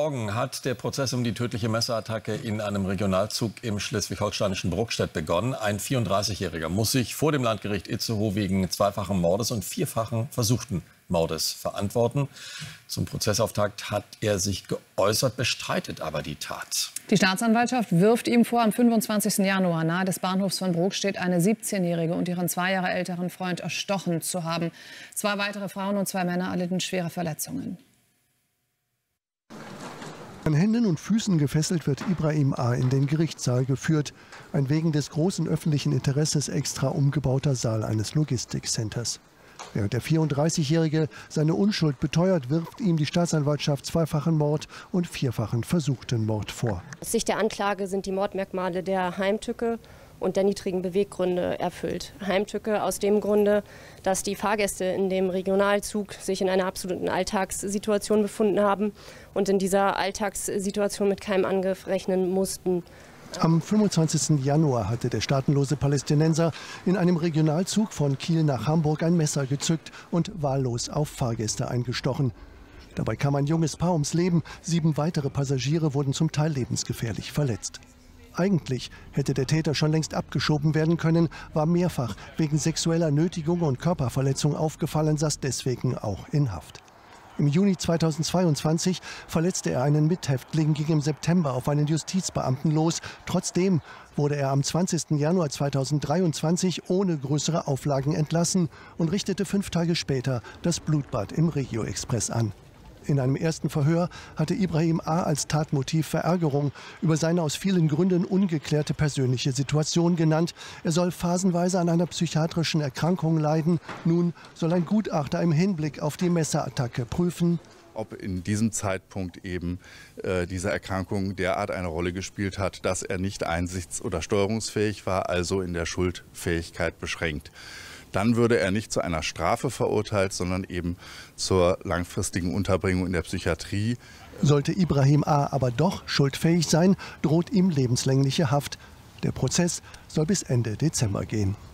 Morgen hat der Prozess um die tödliche Messerattacke in einem Regionalzug im schleswig-holsteinischen Bruckstedt begonnen. Ein 34-Jähriger muss sich vor dem Landgericht Itzehoe wegen zweifachen Mordes und vierfachen versuchten Mordes verantworten. Zum Prozessauftakt hat er sich geäußert, bestreitet aber die Tat. Die Staatsanwaltschaft wirft ihm vor, am 25. Januar nahe des Bahnhofs von Bruckstedt eine 17-Jährige und ihren 2 Jahre älteren Freund erstochen zu haben. 2 weitere Frauen und 2 Männer erlitten schwere Verletzungen. An Händen und Füßen gefesselt wird Ibrahim A. in den Gerichtssaal geführt. Ein wegen des großen öffentlichen Interesses extra umgebauter Saal eines Logistikcenters. Während der 34-Jährige seine Unschuld beteuert, wirft ihm die Staatsanwaltschaft zweifachen Mord und vierfachen versuchten Mord vor. Aus Sicht der Anklage sind die Mordmerkmale der Heimtücke und der niedrigen Beweggründe erfüllt. Heimtücke aus dem Grunde, dass die Fahrgäste in dem Regionalzug sich in einer absoluten Alltagssituation befunden haben und in dieser Alltagssituation mit keinem Angriff rechnen mussten. Am 25. Januar hatte der staatenlose Palästinenser in einem Regionalzug von Kiel nach Hamburg ein Messer gezückt und wahllos auf Fahrgäste eingestochen. Dabei kam ein junges Paar ums Leben. 7 weitere Passagiere wurden zum Teil lebensgefährlich verletzt. Eigentlich hätte der Täter schon längst abgeschoben werden können, war mehrfach wegen sexueller Nötigung und Körperverletzung aufgefallen, saß deswegen auch in Haft. Im Juni 2022 verletzte er einen Mithäftling, ging im September auf einen Justizbeamten los. Trotzdem wurde er am 20. Januar 2023 ohne größere Auflagen entlassen und richtete 5 Tage später das Blutbad im Regio-Express an. In einem ersten Verhör hatte Ibrahim A. als Tatmotiv Verärgerung über seine aus vielen Gründen ungeklärte persönliche Situation genannt. Er soll phasenweise an einer psychiatrischen Erkrankung leiden. Nun soll ein Gutachter im Hinblick auf die Messerattacke prüfen, ob in diesem Zeitpunkt eben diese Erkrankung derart eine Rolle gespielt hat, dass er nicht einsichts- oder steuerungsfähig war, also in der Schuldfähigkeit beschränkt. Dann würde er nicht zu einer Strafe verurteilt, sondern eben zur langfristigen Unterbringung in der Psychiatrie. Sollte Ibrahim A. aber doch schuldfähig sein, droht ihm lebenslängliche Haft. Der Prozess soll bis Ende Dezember gehen.